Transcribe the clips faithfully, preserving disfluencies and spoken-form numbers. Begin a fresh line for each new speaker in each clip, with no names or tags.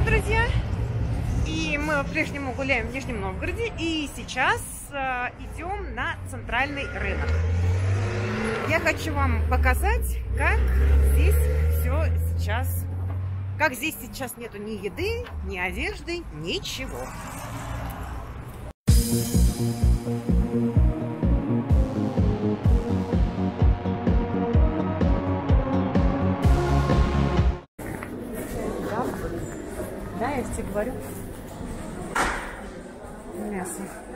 друзья! И мы по-прежнему гуляем в Нижнем Новгороде. И сейчас э, идем на центральный рынок. Я хочу вам показать, как здесь все сейчас. Как здесь сейчас нету ни еды, ни одежды, ничего. Да, я тебе говорю. Мясо.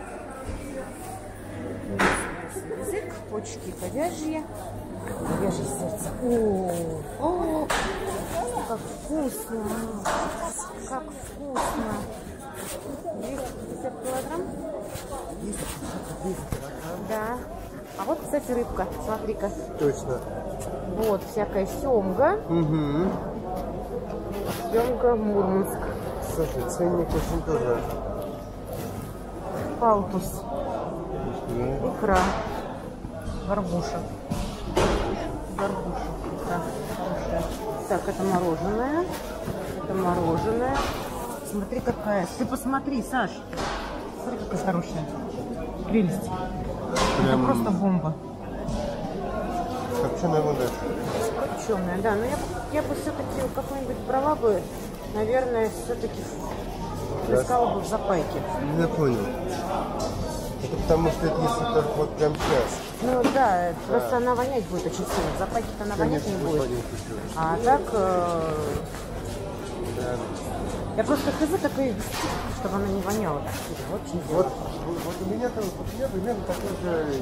Мясо, язык, почки говяжьи. Говяжье сердце. О, о, как вкусно. Как вкусно. двести пятьдесят килограмм?
двести пятьдесят.
Да. А вот, кстати, рыбка. Смотри-ка.
Точно.
Вот, всякая семга.
Угу.
Семга Мурманск.
Слушай, ценник очень тоже.
Палтус.
Да.
Икра. Горбуша. Горбуша. Икра. Хорошая. Так, это мороженое. Это мороженое. Смотри, какая. Ты посмотри, Саш. Смотри, какая хорошая. Прелесть.
Прям...
Это просто бомба.
Копченая вода.
Копченая, да. Но я, я бы все-таки какой-нибудь брала бы, наверное, все-таки искала бы в запайке.
Я понял. Это потому что это если только вот прям час.
Ну да, да, просто она вонять будет очень сильно. В запайке-то она вонять не будет. А так... Э...
Да.
Я просто хз такой, чтобы она не воняла. Очень
вот, вот у меня там вот у меня примерно такой же.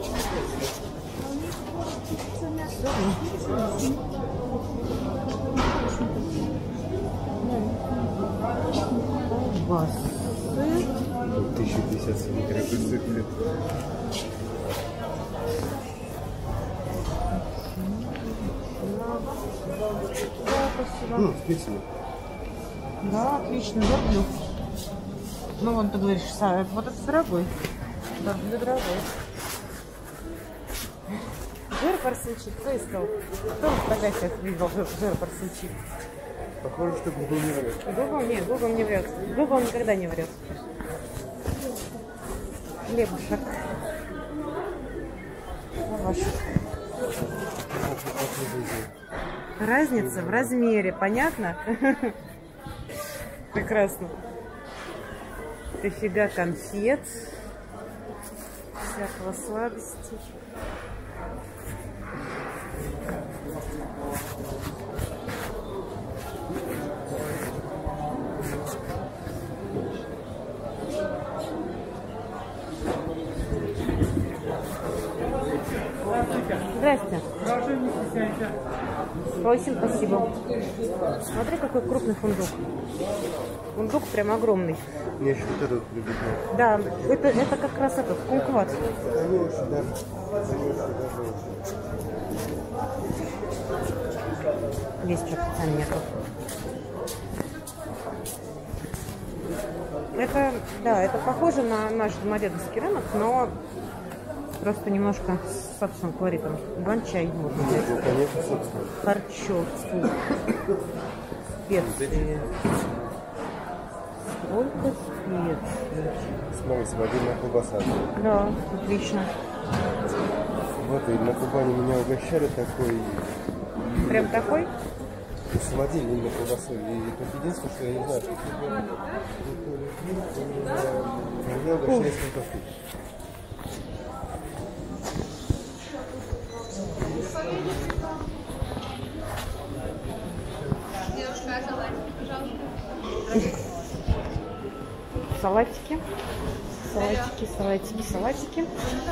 Колбасы.
тысяча пятьдесят сыпли. Ну, специально.
Да, отлично, люблю. Ну, вон ты говоришь, вот это дорогой. Да, дорогой. Жир барсучий, кто искал? Кто в фотографиях видел жир барсучий?
Похоже, что Google не врет.
Google нет, Google не врет. Google никогда не врет. Хлебушек. Лавашек. Разница в размере, понятно? Прекрасно. Дофига конфет. Всякого сладости. Здрасте. Просим, спасибо. Смотри, какой крупный фундук. Фундук прям огромный.
Я еще вот этот люблю.
Да, это, это как раз этот кумкват.
Они очень даже.
Здесь что-то там нету. Это, да, это похоже на наш домодедовский рынок, но просто немножко с собственным колоритом. Гончай можно взять.
Ну, конечно, собственно.
Харчо, специи. Сколько специй?
Смотри, свободная колбаса.
Да, отлично.
Вот, и на Кубани меня угощали такой.
Прям такой?
Сводили именно колбасой. И только единственное, что я не знаю, что меня угощали с картошкой.
Салатики. Салатики, салатики, салатики.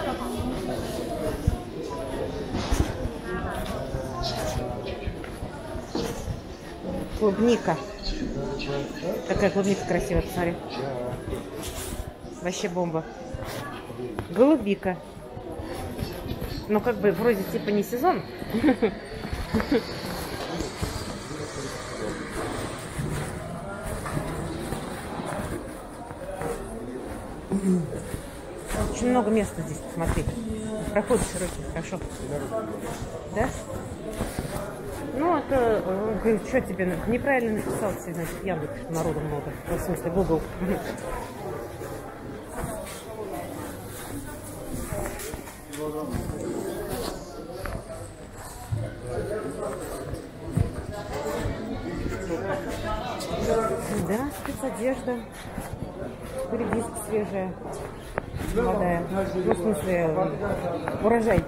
Клубника. Какая клубника красивая, посмотри. Вообще бомба. Голубика. Ну, как бы, вроде типа не сезон. Очень много места здесь, посмотри. Проход широкий, хорошо. Да? Ну, это, э, что тебе, неправильно написал все, значит, Яндекс, народу много, в смысле, Google. Да, спецодежда, редиска свежая, молодая, ну, в смысле, урожай.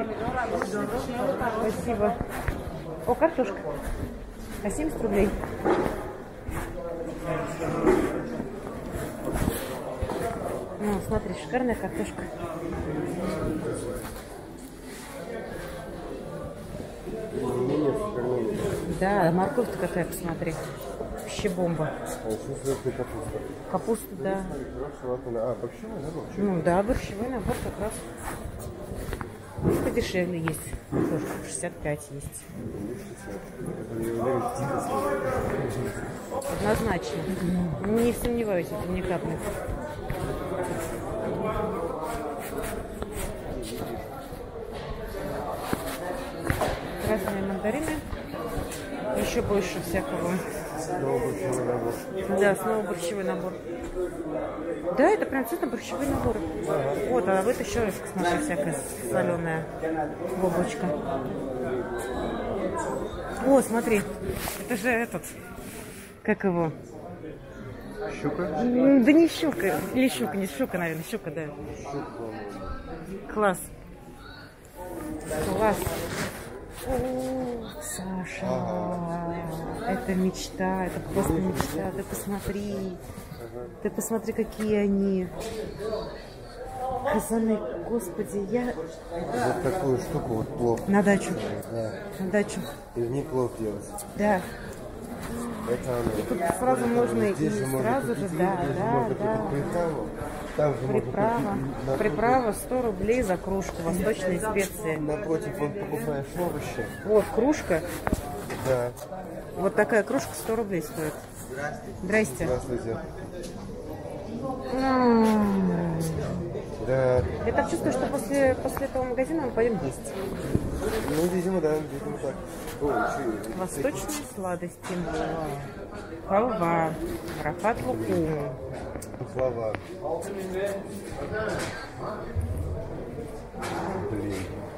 Спасибо. О, картошка. А семьдесят рублей. Ну, смотри, шикарная картошка. Да, морковь-то какая, посмотри. Вообще бомба.
А еще сверху капуста.
Капуста, да.
А, борщевой набор?
Ну да, борщевой набор как раз. Подешевле есть. Тоже шестьдесят пять есть. Однозначно. Не сомневаюсь, это ни капли. Красные мандарины. Еще больше всякого.
Снова борщевой набор.
Да, снова борщевой набор. Да, это прям цветно борщевой набор. Ага. Вот, а вот еще раз, смотри, всякая соленая бобочка. О, смотри, это же этот, как его?
Щука?
Да не щука, или щука, не щука, наверное, щука, да.
Щука.
Класс. Класс. О, Саша, ага. Это мечта, это просто мечта. Ты посмотри, ага. Ты посмотри, какие они. Казаны, господи, я...
Вот такую штуку, вот плов.
На дачу.
Да.
На дачу.
Из них плов делать.
Да.
Это оно.
И тут сразу можно и
здесь же
сразу же, да, да, да.
Приправу. Там же
Приправа.
можно
Приправа сто рублей за кружку, восточные специи.
Напротив, вон покупаешь овощи.
Вот кружка.
Да.
Вот такая кружка сто рублей стоит. Здрасте.
Здравствуйте.
М-м-м.
Да.
Я так чувствую, что после, после этого магазина мы пойдем есть.
Ну, видимо, да, видимо так. О,
Восточные сладости. Халва. Рафат лукум.
Слова. Блин.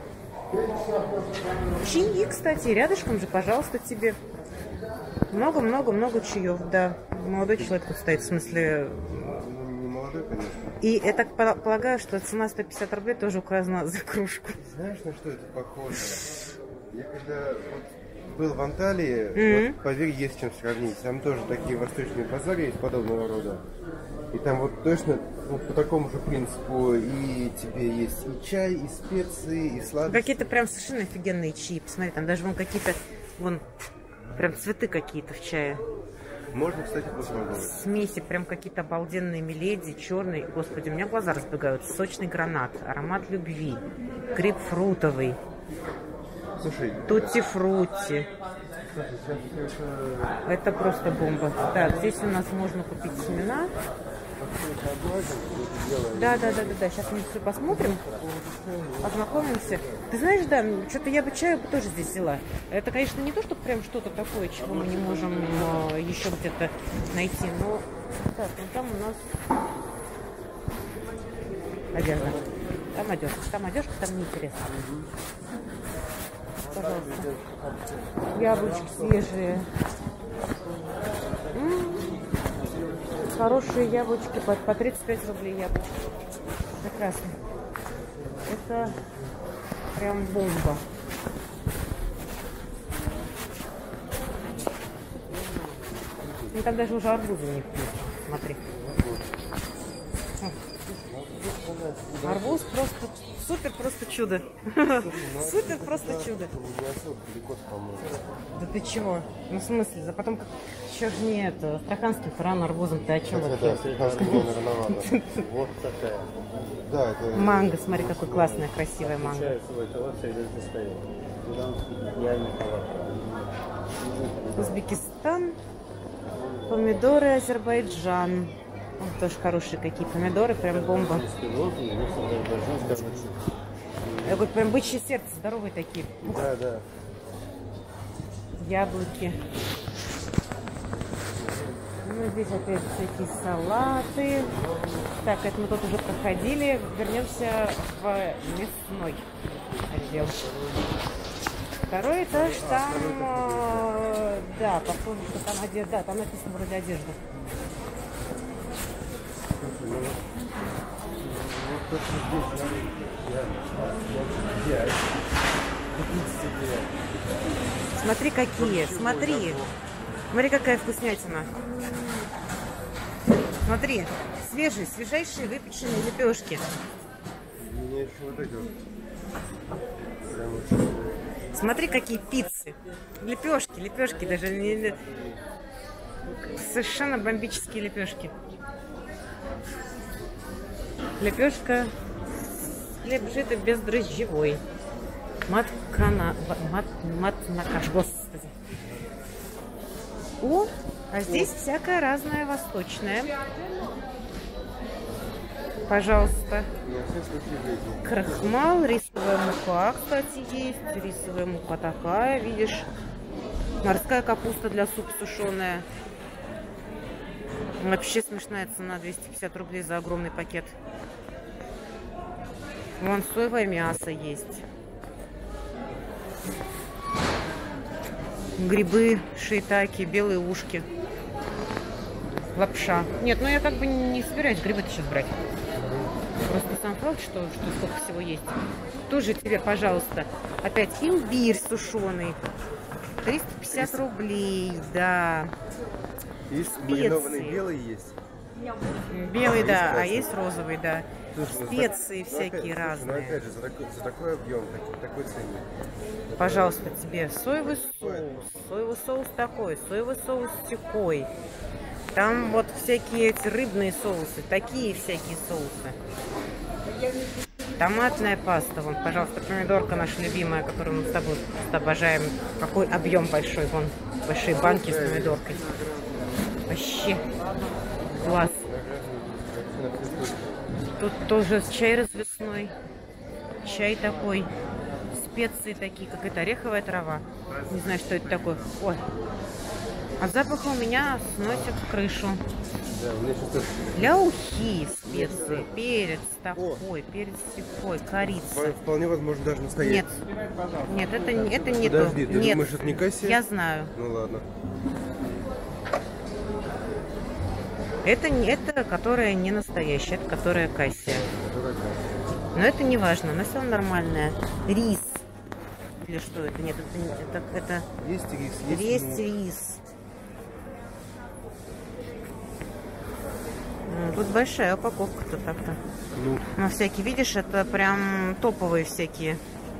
Чаи, кстати, рядышком же, пожалуйста, тебе. Много-много-много чаев, да. Молодой человек тут стоит, в смысле...
Ну, не молодой, конечно.
И я так полагаю, что цена сто пятьдесят рублей тоже указана за кружку.
Знаешь, на что это похоже? Я когда вот был в Анталии,
Mm-hmm.
вот, поверь, есть чем сравнить. Там тоже такие восточные базары есть подобного рода. И там вот точно вот по такому же принципу и тебе есть и чай, и специи, и сладости.
Какие-то прям совершенно офигенные чаи. Посмотри, там даже вон какие-то, вон, прям цветы какие-то в чае.
Можно, кстати, попробовать.
Смеси, прям какие-то обалденные меледи, черный. Господи, у меня глаза разбегаются. Сочный гранат, аромат любви, грейпфрутовый.
Слушай,
Тутти-фрутти. Это просто бомба. Так, здесь у нас можно купить семена. Да, да, да, да, да. Сейчас мы все посмотрим, познакомимся. Ты знаешь, да, что-то я бы чаю бы тоже здесь взяла. Это, конечно, не то, что прям что-то такое, чего мы не можем э, еще где-то найти, но так, ну там у нас одежда. Там одежка, там одежка, там неинтересно. Пожалуйста. Яблочки свежие. М-м-м. Хорошие яблочки по, по тридцать пять рублей яблочки. Прекрасно. Это прям бомба. И там даже уже арбузы у них есть. Смотри. Арбуз просто супер, просто чудо. Супер, просто чудо. Да ты чего? Ну в смысле? За потом как еще же не это, астраханским фаран арбузом, ты о чем вообще?
Вот такая. Да, это...
Манго, смотри, какой классная, красивая манго. Узбекистан. Помидоры, Азербайджан. Вот тоже хорошие какие помидоры, прям бомба. Я говорю, прям бычье сердце, здоровые такие.
Да, да.
яблоки. Ну, здесь опять всякие салаты. Так, это мы тут уже проходили. Вернемся в мясной отдел. Второй этаж, там, э, да, похоже, что там одежда, да, там написано вроде одежда. Смотри, какие, смотри. Смотри, какая вкуснятина. Смотри, свежие, свежайшие выпеченные лепешки.
Меня еще вот эти вот.
Смотри, какие пиццы. Лепешки, лепешки даже не... Совершенно бомбические лепешки. Лепешка, хлеб жито бездрожжевой. Маткана, мат, матнакаш, господи. О, а здесь всякое разное восточное. Пожалуйста. Крахмал, рисовая мука, кстати, есть. Рисовая мука такая, видишь. Морская капуста для супа сушеная. Вообще смешная цена, двести пятьдесят рублей за огромный пакет. Вон соевое мясо есть. Грибы, шейтаки, белые ушки. Лапша. Нет, ну я как бы не собираюсь грибы-то сейчас брать. Просто сам факт, что, что сколько всего есть. Тоже тебе, пожалуйста, опять имбирь сушеный. триста пятьдесят рублей, да.
Есть маринованный белый есть.
Белый,
а
да,
есть
а есть розовый, да.
Слушай,
специи
ну,
всякие
опять,
разные.
Ну, опять же, за такой, за такой объем, такой, такой ценник.
Пожалуйста, тебе соевый соус, соевый соус такой, соевый соус такой. Там вот всякие эти рыбные соусы, такие всякие соусы. Томатная паста, вон, пожалуйста, помидорка наша любимая, которую мы с тобой просто обожаем. Какой объем большой, вон, большие банки с помидоркой. Вообще класс. Тут тоже чай развесной, чай такой, специи такие, как это ореховая трава. Не знаю, что это такое. Ой, от запаха у меня сносит крышу.
Да, у меня сейчас тоже...
Для ухи специи, перец такой, перец такой, корица.
Вполне возможно даже настоящий.
Нет, нет, это, это не то.
Подожди, ты
Нет,
думаешь, это не кассия?
Я знаю.
Ну ладно.
Это, это которая не настоящая, это которая кассия. Но это не важно, она все нормальная. Рис. Или что это? Нет, это... это, это...
Есть рис. Есть,
есть
ну...
рис. Ну, тут большая упаковка-то так-то.
Ну.
Ну, всякие, видишь, это прям топовые всякие.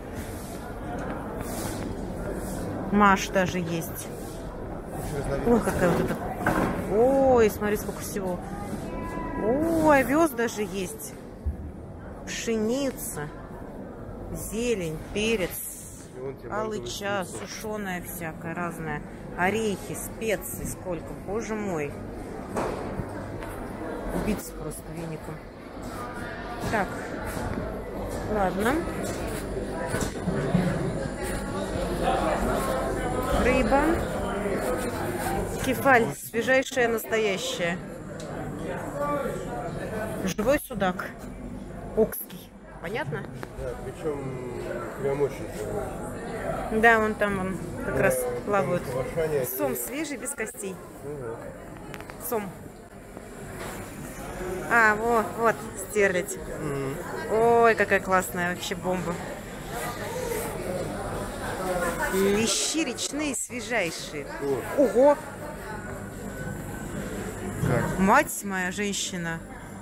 Маш даже есть. Ой, какая вот эта... Ой, смотри, сколько всего. Ой, овес даже есть. Пшеница, зелень, перец, алыча, сушеная всякая разная. Орехи, специи, сколько, боже мой. Убиться просто веником. Так, ладно. Рыба. Кефаль, свежайшая, настоящая. Живой судак. Окский. Понятно?
Да, причем прям очень живой.
Да, вон там он как да, раз плавают. Сом
и...
свежий, без костей.
Угу.
Сом. А, вот, вот, стерлядь. Угу. Ой, какая классная вообще бомба. Лещи речные, свежайшие. О. Ого!
Как?
Мать моя женщина.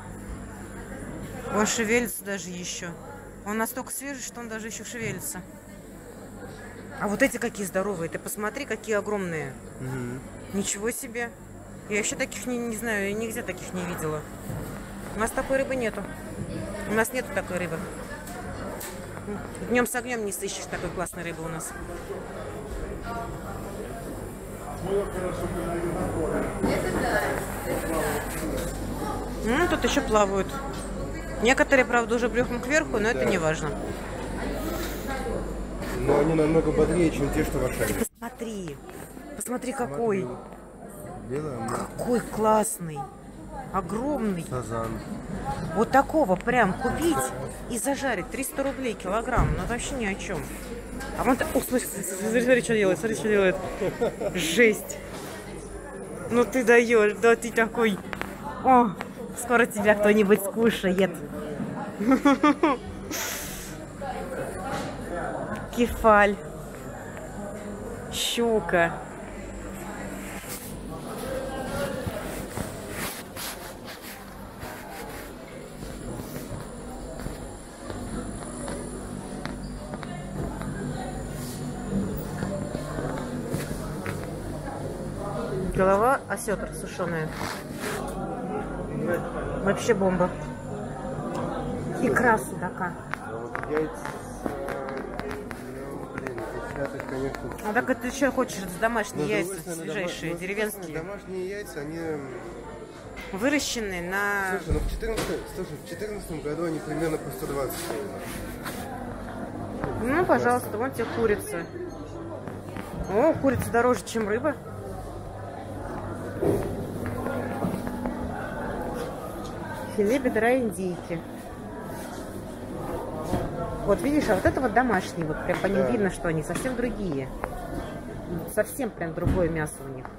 Он шевелится даже еще. Он настолько свежий, что он даже еще шевелится. А вот эти какие здоровые. Ты посмотри, какие огромные. Угу. Ничего себе. Я вообще таких не, не знаю, я нигде таких не видела. У нас такой рыбы нету. У нас нету такой рыбы. Днем с огнем не сыщешь такой классной рыбы у нас. Ну, тут еще плавают. Некоторые, правда, уже брюхом кверху, но да. Это не важно.
Но они намного бодрее, чем те, что в Ашане.
Ты посмотри. Посмотри, какой.
Белый.
Какой классный. Огромный.
Сазан.
Вот такого прям купить и зажарить. триста рублей килограмм. Ну, это вообще ни о чем. А вон... О, смотри, смотри, смотри, что делает. Смотри, что делает. Жесть. Ну, ты даешь. Да, ты такой... О, скоро тебя кто-нибудь скушает. Кефаль. Щука. Голова осетр сушеная. Вообще бомба. Икра судака.
Яйца, ну, блин, это, конечно...
А так это что хочешь? Это домашние
Но,
яйца,
стороны,
свежайшие,
дома...
деревенские.
Домашние яйца, они...
Выращенные на...
Слушай, ну в четырнадцатом, слушай, в четырнадцатом году они примерно по сто двадцать стоили.
Ну, пожалуйста, вон тебе курица. О, курица дороже, чем рыба. Филе бедра индейки. Вот видишь, а вот это вот домашние, вот прям по ним
Да.
видно, что они совсем другие. Совсем прям другое мясо у них.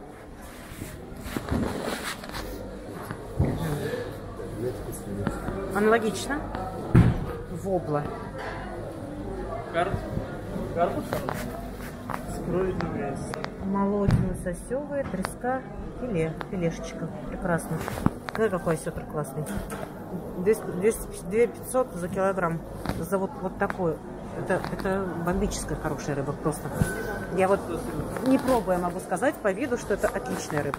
Аналогично. Вобла.
Карпус? Скроенный.
Молочные, сосевые, треска, филе. Филешечка. Прекрасно. Ну какой осетр классный. две тысячи пятьсот за килограмм. За вот, вот такую. Это, это бомбическая хорошая рыба просто. Я вот не пробуя могу сказать по виду, что это отличная рыба.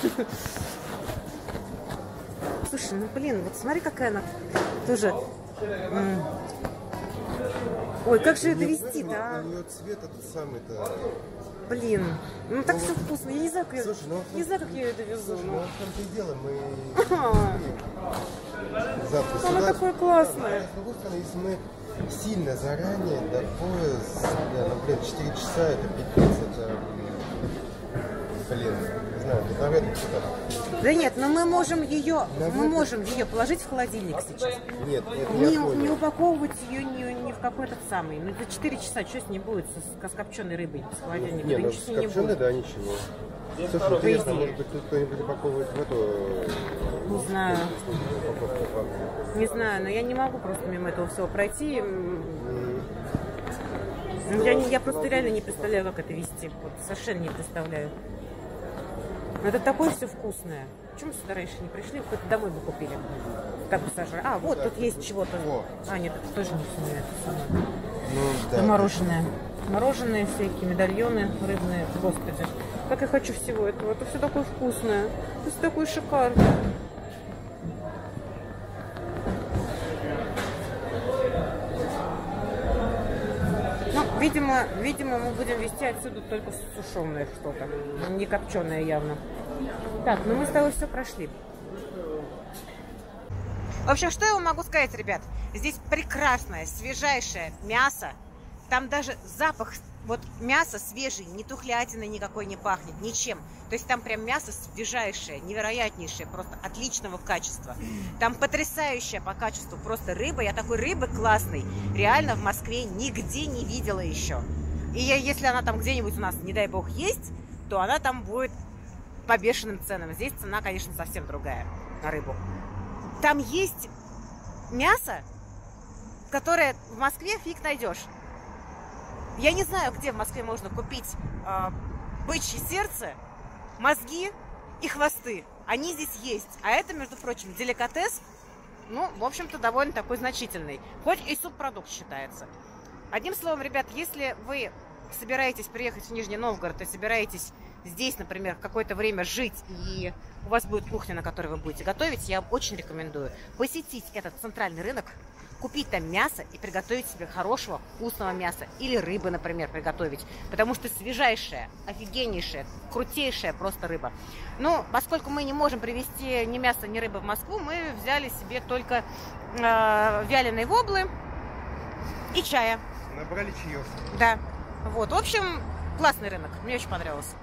Слушай, ну блин, вот смотри, какая она тоже... Ой, как же это вести-то, а?
У нее цвет этот самый-то...
Блин, ну так все вкусно. Я не знаю, как,
Слушай, ну,
я, не знаю, как я ее довезу.
Слушай, ну
Ну.
в том-то и дело, мы...
Ага.
Завтра
Она
сюда-
такое классное.
А с другой стороны, если мы сильно заранее, до пояса, ну, блин, четыре часа, это пипец, это... Блин, не знаю, это навряд ли что-то.
Да нет, но мы можем ее, мы
Наверное.
можем ее положить в холодильник сейчас.
Нет, нет,
Не,
я понял.
не упаковывать ее ни, ни в какой-то самый. Ну за четыре часа что с ней будет, с, с копченой рыбой, с холодильника?
Не,
Да
ну
ничего с ней не
копченый,
будет.
да, ничего. Слушай, интересно, может быть, тут кто-нибудь упаковывает в эту...
Не знаю.
упаковку, правда.
Не знаю, но я не могу просто мимо этого всего пройти. Ну, Я, не, я просто реально не представляю, как это вести. Вот, совершенно не представляю. Но это такое все вкусное. Почему мы сюда раньше не пришли? Хоть домой бы купили. Так бы сожрали. А, вот тут есть чего-то.
О.
А, нет, это тоже не все это самое.
Ну,
Это
да.
мороженое. Мороженые всякие, медальоны рыбные. Господи, как я хочу всего этого. Это все такое вкусное. Это все такое шикарное. Ну, видимо, видимо, мы будем везти отсюда только сушеное что-то. Не копченое явно. Так, ну мы с тобой все прошли. В общем, что я вам могу сказать, ребят? Здесь прекрасное, свежайшее мясо. Там даже запах, вот мясо свежее, ни тухлятиной никакой не пахнет, ничем. То есть там прям мясо свежайшее, невероятнейшее, просто отличного качества. Там потрясающая по качеству просто рыба. Я такой рыбы классной реально в Москве нигде не видела еще. И я, если она там где-нибудь у нас, не дай бог, есть, то она там будет по бешеным ценам. Здесь цена, конечно, совсем другая на рыбу. Там есть мясо, которое в Москве фиг найдешь. Я не знаю, где в Москве можно купить э, бычье сердце, мозги и хвосты. Они здесь есть. А это, между прочим, деликатес, ну, в общем-то, довольно такой значительный. Хоть и субпродукт считается. Одним словом, ребят, если вы собираетесь приехать в Нижний Новгород и собираетесь здесь, например, какое-то время жить, и у вас будет кухня, на которой вы будете готовить, я вам очень рекомендую посетить этот центральный рынок, купить там мясо и приготовить себе хорошего, вкусного мяса. Или рыбы, например, приготовить. Потому что свежайшая, офигеннейшая, крутейшая просто рыба. Ну, поскольку мы не можем привезти ни мяса, ни рыбы в Москву, мы взяли себе только э, вяленые воблы и чая.
Набрали чаев.
Да. Вот, в общем, Классный рынок, мне очень понравился.